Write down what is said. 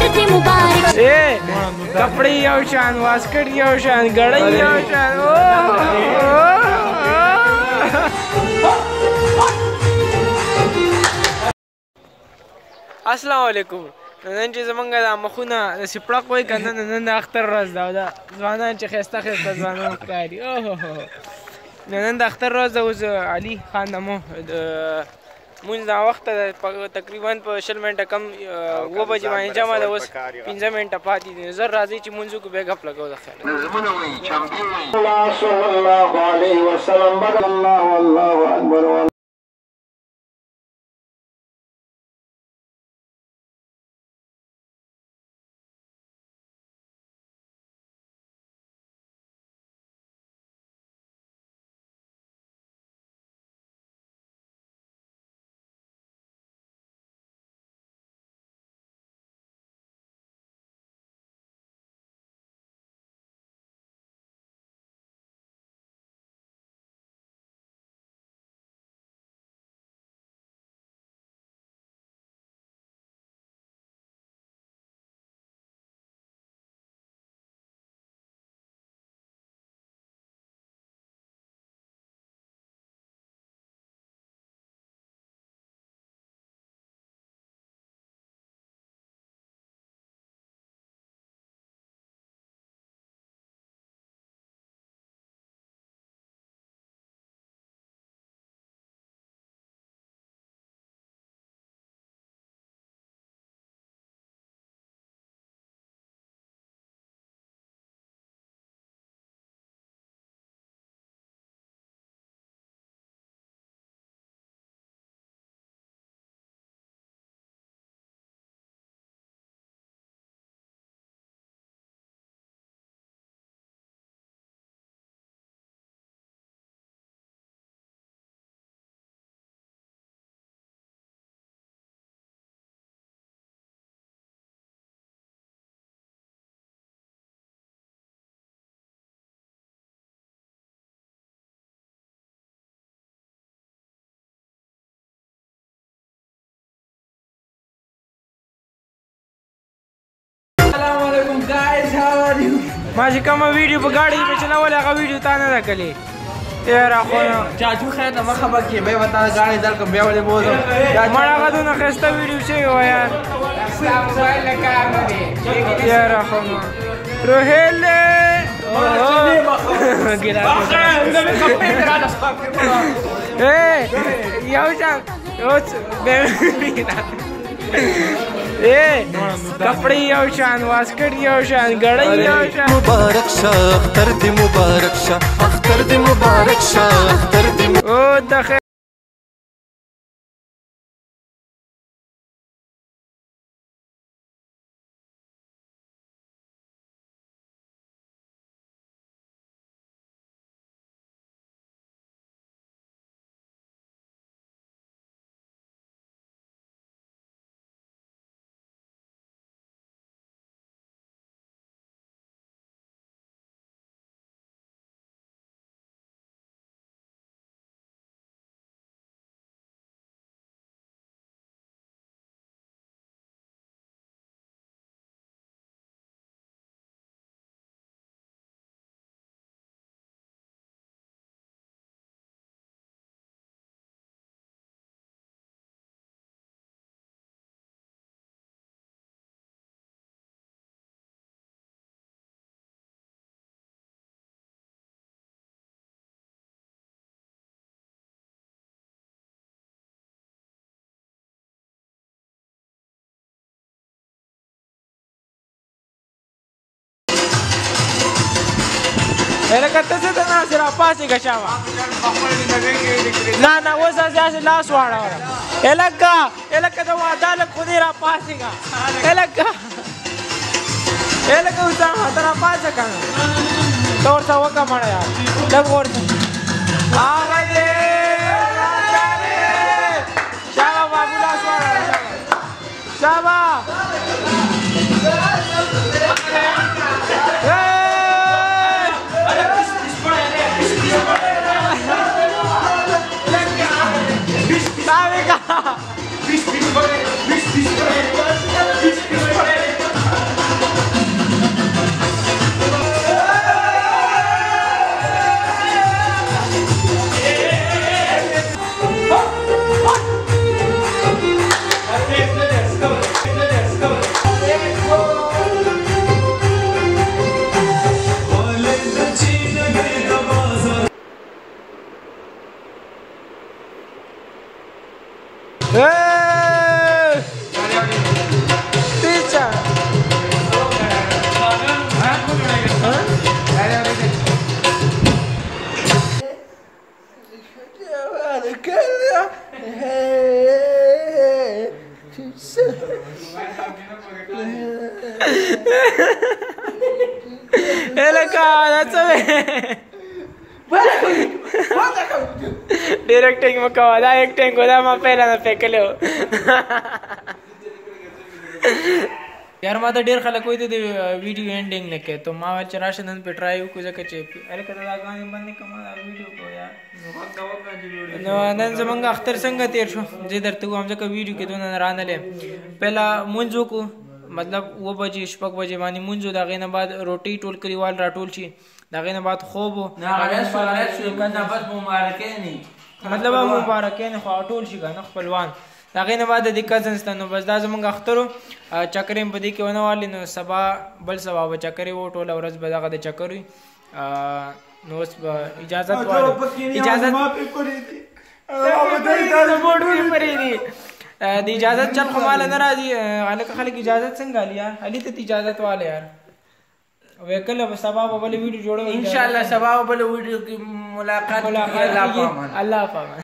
कपड़े यौ शान वास्कट यौ शान गड़ई यौ शान अस्सलाम वालेकुम نن چې زمونږ دا مخونه د سپړق وایي که نه نن د اختر ورځ ده او دا ځوانان چې ښایسته ښایسته ځوانان ښکاري نن د اختر ورځ ده. اوس علي خان دمو مونځ دا وخته ده تقریبا په 20 منټه کم 7 بجې باندې جمع ده. اوس 15 منټه پاتې دي. زر راځئ چې مونځ وکړو بیا ګپ لګو. د خیر نظمونه وایي چمبې وایي صلی الله علیه وسلم الله اکبر. Guys, how are you? ماشي کومه ویډیو په ګاډي کې چلاوله هغه ویډیو تا نه ده کړې. یار اخوانو چاچو خیر ته مخه بکې به وتا ګاډي درکم بیا ولې بوزم مړه هغه دونه ښایسته ویډیو شوی و یار. یار اخوانو روهیل یو شان कपड़े यौ शान वास्कट यौ शान गड़ई यौ शान मुबारक शाह अख्तर दी मुबारक शाह अख्तर दी मुबारक शाह अख्तर दी ओ दखे لکه ته څه ته ناست یې راپاڅېږه شابه نه نه اوس داسې لاس واړوله لکه د واده لږ خو دې راپاڅېږه لکه اسامه ته راپاڅه که نه ته ورته وکړه مړه یار لږ ورته هغه دی شابه بابو لاس واړوله شابه Pizza. डायरेक्टिंग में कहा था एक्टिंग को था मैं पहला ना फेंक ले यार माता डेढ़ खाला कोई तो वीडियो एंडिंग लेके तो माँ बच्चे राशन पे ट्राई को जगह चेपी अरे कदा गाने बनने कमा वीडियो को यार नन जमंगा अख्तर संग तेर शो जिधर तू हम जगह वीडियो के दोनों रान ले पहला मुंजो को मतलब वो बजे शपक बजे मानी मुंजो दागे ना बाद रोटी टोल करीवाल राटोल ची दागे ना बाद खूब मतलब मुबारके ने खाटोल शी का नख पहलवान दागे ना बाद दिक्कत संस्थानो बस दा जमंगा अख्तरो चक्रे में बदी के वन वाली नो सबा बल सबा चक्रे वो टोला और रस बदा का चक्करी नोस इजाजत वाले इजाजत दी इजाजत चल कमाल नाराजी आले का खाली इजाजत संग गाली यार अली तो इजाजत वाले यार वे कल सबा वाले वीडियो जोड़ो इंशाल्लाह सबा वाले वीडियो की मुलाकात अल्लाह